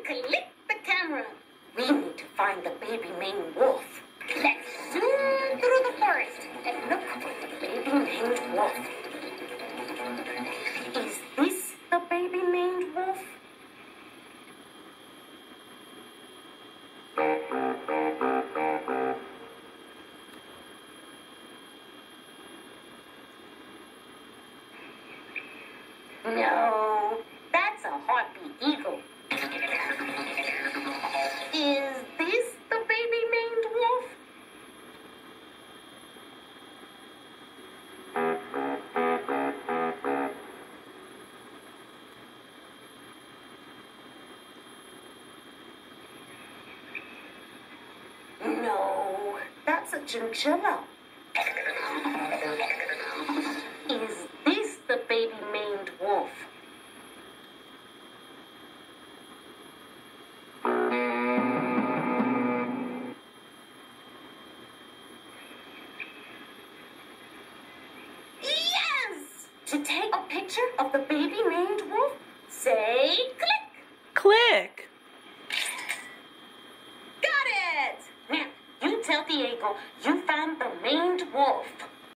click the camera. We need to find the baby maned wolf. Let's zoom through the forest and look for the baby maned wolf. Is this the baby maned wolf? No, that's a harpy eagle. Is this the baby maned wolf? No, that's a chinchilla. Is this the baby maned wolf? Yes! To take a picture of the baby maned wolf, say click. Click. Got it! Now, you tell Diego you found the maned wolf.